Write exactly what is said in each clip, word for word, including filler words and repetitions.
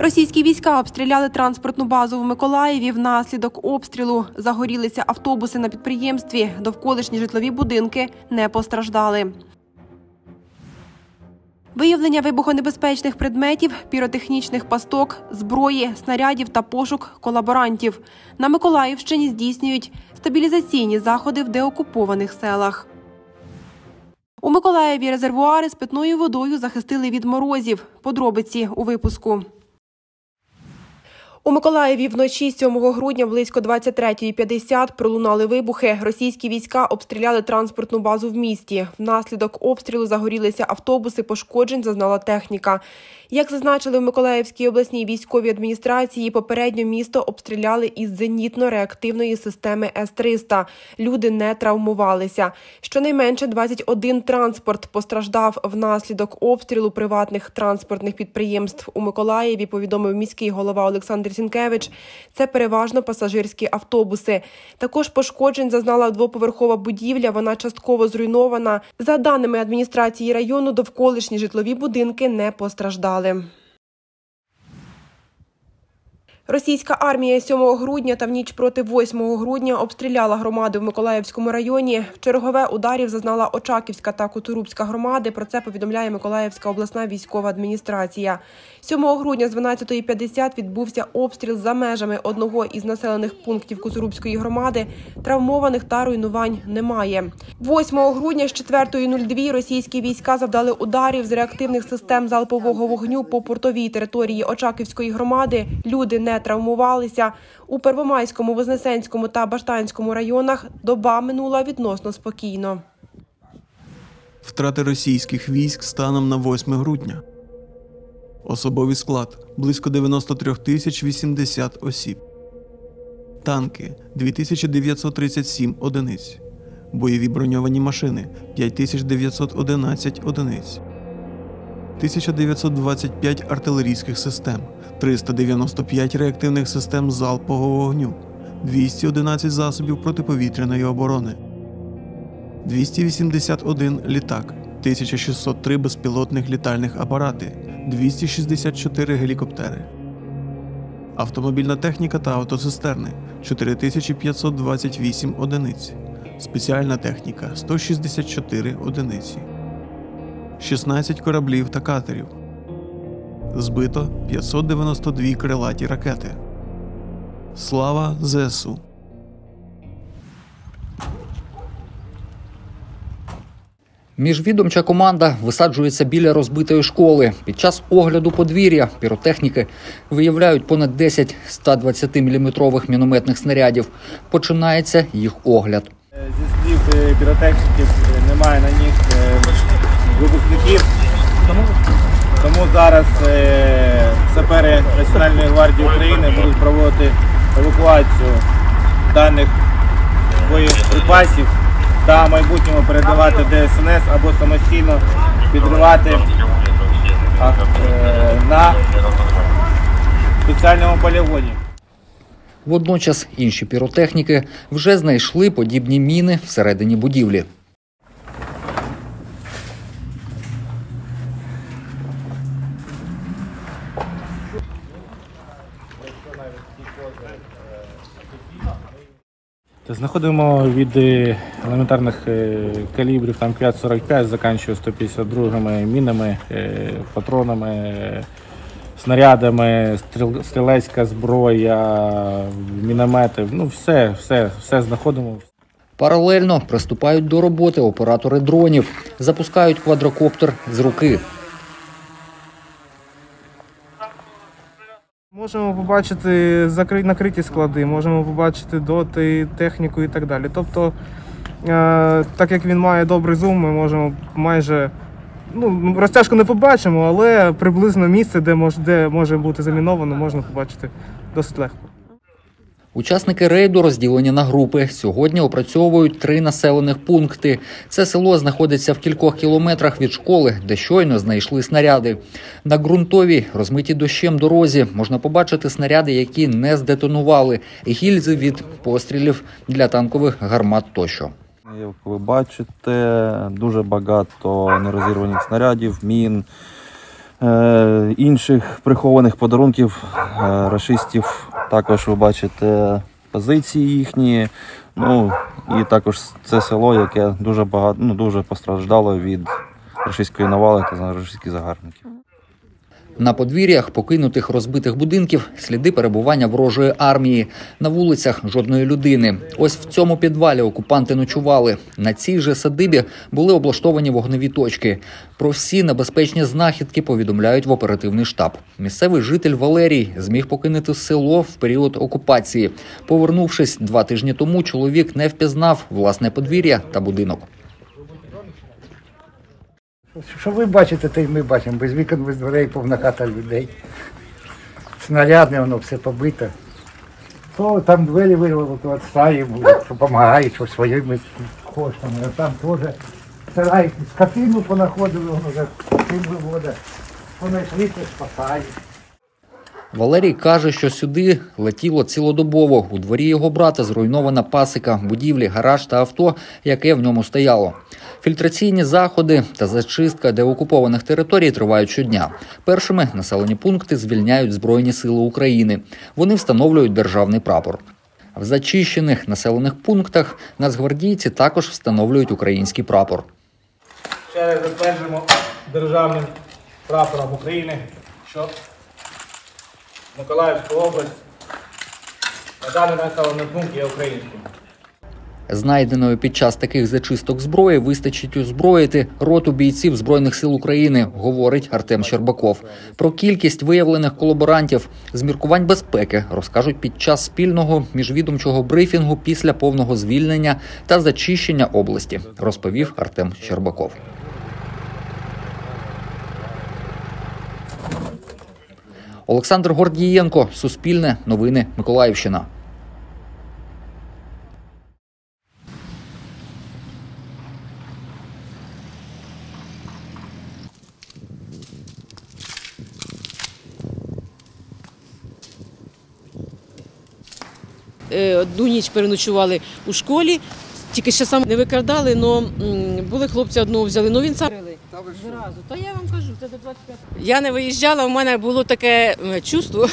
Російські війська обстріляли транспортну базу в Миколаєві. Внаслідок обстрілу загорілися автобуси на підприємстві. Довколишні житлові будинки не постраждали. Виявлення вибухонебезпечних предметів, піротехнічних пасток, зброї, снарядів та пошук колаборантів. На Миколаївщині здійснюють стабілізаційні заходи в деокупованих селах. У Миколаєві резервуари з питною водою захистили від морозів. Подробиці у випуску. У Миколаєві вночі сьомого грудня близько двадцять третьої п'ятдесят пролунали вибухи. Російські війська обстріляли транспортну базу в місті. Внаслідок обстрілу загорілися автобуси, пошкоджень зазнала техніка. Як зазначили в Миколаївській обласній військовій адміністрації, попередньо місто обстріляли із зенітно-реактивної системи С триста. Люди не травмувалися. Щонайменше двадцять один транспорт постраждав внаслідок обстрілу приватних транспортних підприємств у Миколаєві, повідомив міський голова Олександр Сінкевич. Це переважно пасажирські автобуси. Також пошкоджень зазнала двоповерхова будівля, вона частково зруйнована. За даними адміністрації району, довколишні житлові будинки не постраждали. Російська армія сьомого грудня та в ніч проти восьмого грудня обстріляла громади в Миколаївському районі. В чергове ударів зазнала Очаківська та Коцурубська громади. Про це повідомляє Миколаївська обласна військова адміністрація. сьомого грудня з дванадцятої п'ятдесят відбувся обстріл за межами одного із населених пунктів Коцурубської громади. Травмованих та руйнувань немає. восьмого грудня з четвертої нуль дві російські війська завдали ударів з реактивних систем залпового вогню по портовій території Очаківської громади. Люди не травмувалися. У Первомайському, Вознесенському та Баштанському районах доба минула відносно спокійно. Втрати російських військ станом на восьме грудня. Особовий склад – близько дев'яносто три тисяч вісімдесят осіб. Танки – дві тисячі дев'ятсот тридцять сім одиниць. Бойові броньовані машини – п'ять тисяч дев'ятсот одинадцять одиниць. тисяча дев'ятсот двадцять п'ять артилерійських систем, триста дев'яносто п'ять реактивних систем залпового вогню, двісті одинадцять засобів протиповітряної оборони, двісті вісімдесят один літак, тисяча шістсот три безпілотних літальних апарати, двісті шістдесят чотири гелікоптери. Автомобільна техніка та автоцистерни – чотири тисячі п'ятсот двадцять вісім одиниць, спеціальна техніка – сто шістдесят чотири одиниці. шістнадцять кораблів та катерів. Збито п'ятсот дев'яносто дві крилаті ракети. Слава ЗСУ! Міжвідомча команда висаджується біля розбитої школи. Під час огляду подвір'я піротехніки виявляють понад десять ста двадцятиміліметрових мінометних снарядів. Починається їх огляд. Зі слів піротехніків немає на них вибухівників, тому, тому зараз е, сапери Національної гвардії України будуть проводити евакуацію даних боєприпасів та в майбутньому передавати Де Ес Ен Ес або самостійно підривати е, на спеціальному полігоні. Водночас інші піротехніки вже знайшли подібні міни всередині будівлі. Знаходимо від елементарних калібрів там п'ять сорок п'ять, закінчує сто п'ятдесят другими мінами, патронами, снарядами, стрілецька зброя, міномети. Ну все, все, все знаходимо. Паралельно приступають до роботи оператори дронів, запускають квадрокоптер з руки. Можемо побачити накриті склади, можемо побачити доти, техніку і так далі. Тобто, так як він має добрий зум, ми можемо майже, ну, розтяжку не побачимо, але приблизно місце, де може, де може бути заміновано, можна побачити досить легко. Учасники рейду розділені на групи. Сьогодні опрацьовують три населених пункти. Це село знаходиться в кількох кілометрах від школи, де щойно знайшли снаряди. На ґрунтовій, розмитій дощем дорозі, можна побачити снаряди, які не здетонували, гільзи від пострілів для танкових гармат тощо. Як ви бачите, дуже багато нерозірваних снарядів, мін, е, інших прихованих подарунків е, рашистів. Також ви бачите позиції їхні. Ну, і також це село, яке дуже багато, ну, дуже постраждало від рашистської навали та рашистських загарбників. На подвір'ях покинутих розбитих будинків сліди перебування ворожої армії. На вулицях жодної людини. Ось в цьому підвалі окупанти ночували. На цій же садибі були облаштовані вогневі точки. Про всі небезпечні знахідки повідомляють в оперативний штаб. Місцевий житель Валерій зміг покинути село в період окупації. Повернувшись два тижні тому, чоловік не впізнав власне подвір'я та будинок. Що ви бачите, те й ми бачимо. Без вікон, без дверей, повна хата людей. Снарядне, воно все побите. То там двері вирвало, то від стаї буде, допомагають, що своїми коштами. А там теж старають, скотину понаходили, воно вже скотин виводить. Понайшли, то спасають. Валерій каже, що сюди летіло цілодобово. У дворі його брата зруйнована пасіка, будівлі, гараж та авто, яке в ньому стояло. Фільтраційні заходи та зачистка деокупованих територій тривають щодня. Першими населені пункти звільняють Збройні сили України. Вони встановлюють державний прапор. В зачищених населених пунктах нацгвардійці також встановлюють український прапор. Ще раз затверджуємо державним прапором України, що Миколаївська область на даний населений пункт є українським. Знайденої під час таких зачисток зброї вистачить озброїти роту бійців Збройних сил України, говорить Артем Щербаков. Про кількість виявлених колаборантів з міркувань безпеки розкажуть під час спільного міжвідомчого брифінгу після повного звільнення та зачищення області, розповів Артем Щербаков. Олександр Гордієнко, Суспільне, Новини, Миколаївщина. Одну ніч переночували у школі, тільки ще сам не викрадали, але були хлопці одного взяли, ну він сам зразу. Та я вам кажу, це до двадцять п'ятого. Я не виїжджала, у мене було таке чувство,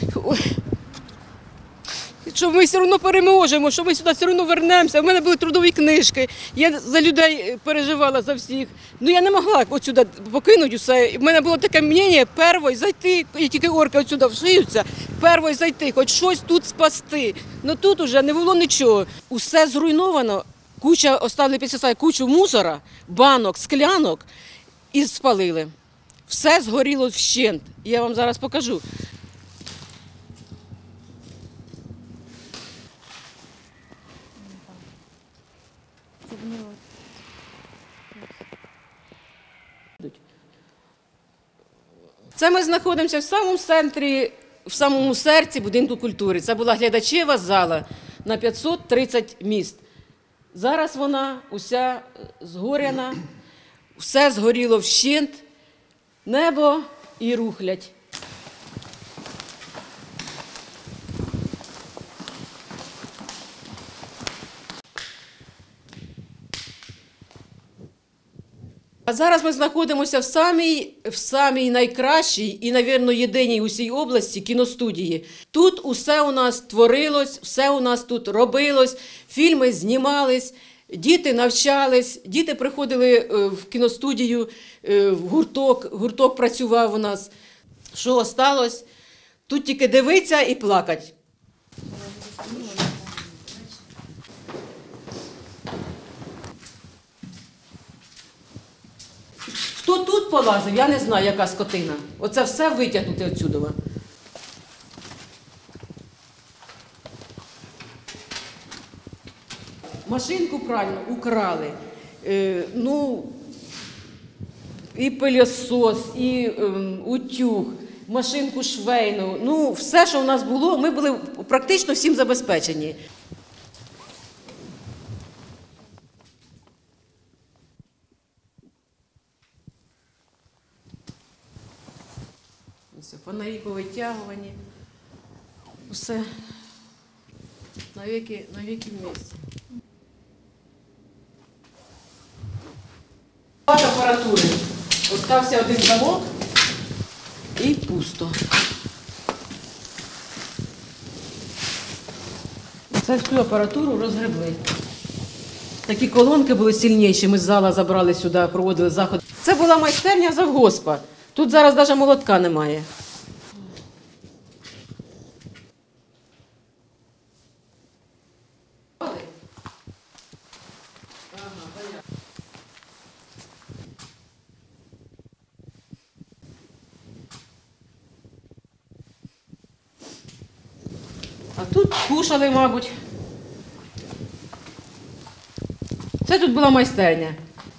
що ми все одно переможемо, що ми сюди все одно вернемося. У мене були трудові книжки, я за людей переживала, за всіх. Ну я не могла отсюди покинути все. У мене було таке мнення, перший зайти, і тільки орки отсюди вшиються, перший зайти, хоч щось тут спасти. Ну тут вже не було нічого. Усе зруйновано, куча, оставили після себе кучу мусора, банок, склянок і спалили. Все згоріло вщент. Я вам зараз покажу. Це ми знаходимося в самому центрі, в самому серці будинку культури. Це була глядачева зала на п'ятсот тридцять місць. Зараз вона уся згоряна, все згоріло вщент, небо і рухлядь. А зараз ми знаходимося в самій, в самій найкращій і, мабуть, єдиній у всій області кіностудії. Тут усе у нас творилось, все у нас тут робилось, фільми знімались, діти навчались, діти приходили в кіностудію, в гурток, гурток працював у нас. Що осталось? Тут тільки дивитися і плакати. Хто тут полазив, я не знаю, яка скотина. Оце все витягнути отсюди. Машинку пральну украли. Е, ну, і пилосос, і е, утюг, машинку швейну. Ну, все, що в нас було, ми були практично всім забезпечені. Фонарі повитягувані, все навіки, навіки в місці. Апаратури. Остався один замок, І пусто. Це всю апаратуру розгребли. Такі колонки були сильніші, ми з зала забрали сюди, проводили заход. Це була майстерня завгоспа. Тут зараз навіть молотка немає. А тут кушали, мабуть. Це тут була майстерня.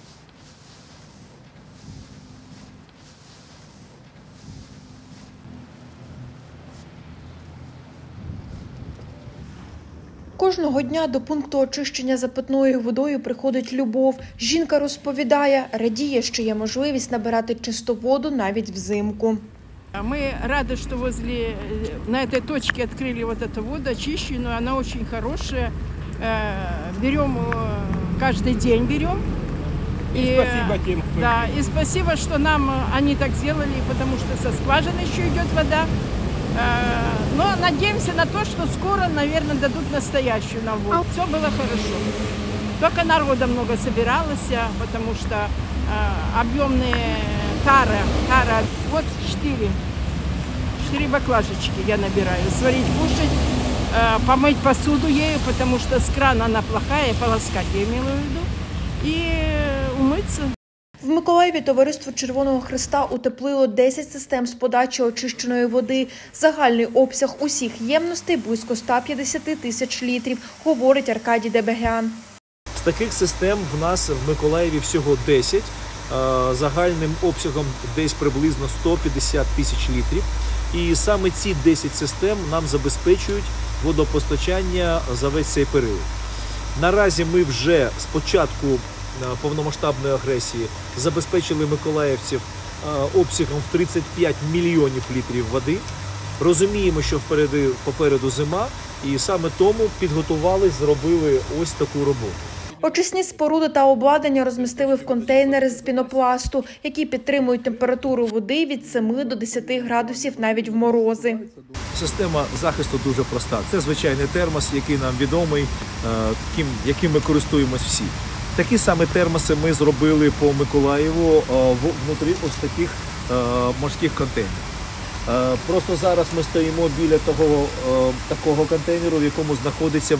Кожного дня до пункту очищення за питною водою приходить Любов. Жінка розповідає, радіє, що є можливість набирати чисту воду навіть взимку. Мы рады, что возле, на этой точке открыли вот эту воду очищенную, она очень хорошая. Берем, каждый день берем. И, и спасибо тем, кто... Да, и спасибо, что нам они так сделали, потому что со скважины еще идет вода. Но надеемся на то, что скоро, наверное, дадут настоящую нам воду. Все было хорошо. Только народа много собиралось, потому что объемные тара, тара, вот четыре, четыре баклажечки я набираю. Сварить, кушать, помыть посуду ею, потому что с крана она плохая, полоскать я имела в виду, и умыться. В Миколаєві товариство Червоного Хреста утеплило десять систем з подачі очищеної води. Загальний обсяг усіх ємностей – близько ста п'ятдесят тисяч літрів, говорить Аркадій Дебегян. З таких систем в нас в Миколаєві всього десять, загальним обсягом десь приблизно сто п'ятдесят тисяч літрів. І саме ці десять систем нам забезпечують водопостачання за весь цей період. Наразі ми вже з початку повномасштабної агресії забезпечили миколаївців обсягом в тридцять п'ять мільйонів літрів води. Розуміємо, що впереду, попереду зима, і саме тому підготували, зробили ось таку роботу. Очисні споруди та обладнання розмістили в контейнери з пінопласту, які підтримують температуру води від семи до десяти градусів навіть в морози. Система захисту дуже проста. Це звичайний термос, який нам відомий, яким ми користуємось всі. Такі саме термоси ми зробили по Миколаєву внутрі ось таких морських контейнерів. Просто зараз ми стоїмо біля того такого контейнеру, в якому знаходиться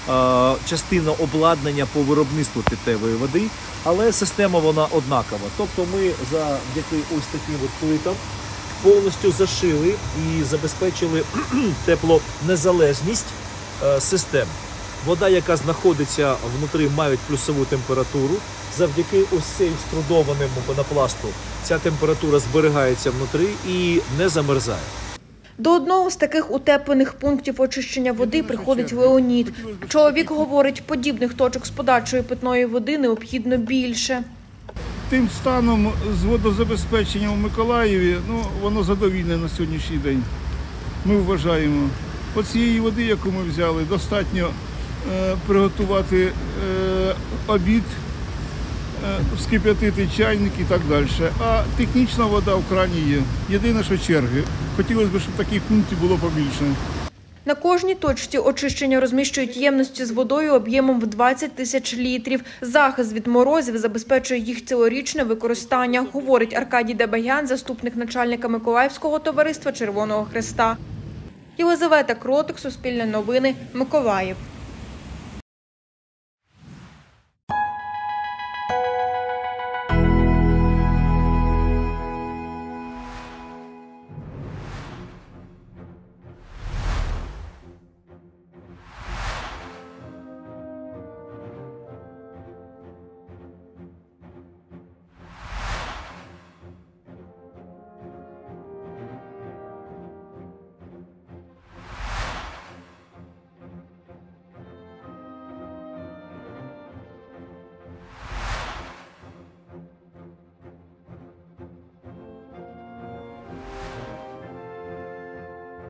частина обладнання по виробництву питтєвої води, але система вона однакова. Тобто ми завдяки ось таким от плитам повністю зашили і забезпечили теплонезалежність систем. Вода, яка знаходиться внутрі, має плюсову температуру. Завдяки ось цей екструдованому пенопласту ця температура зберігається внутрі і не замерзає. До одного з таких утеплених пунктів очищення води приходить Леонід. Чоловік говорить, подібних точок з подачою питної води необхідно більше. Тим станом з водозабезпеченням у Миколаєві, ну, воно задовільне на сьогоднішній день. Ми вважаємо, от цієї води, яку ми взяли, достатньо е, приготувати е, обід, е, вскип'ятити чайник і так далі. А технічна вода в крані є. Єдине, що черги. Хотілося б, щоб таких пунктів було побільше. На кожній точці очищення розміщують ємності з водою об'ємом в двадцять тисяч літрів. Захист від морозів забезпечує їх цілорічне використання, говорить Аркадій Дебегян, заступник начальника Миколаївського товариства Червоного Хреста. Єлизавета Кротик, Суспільне новини, Миколаїв.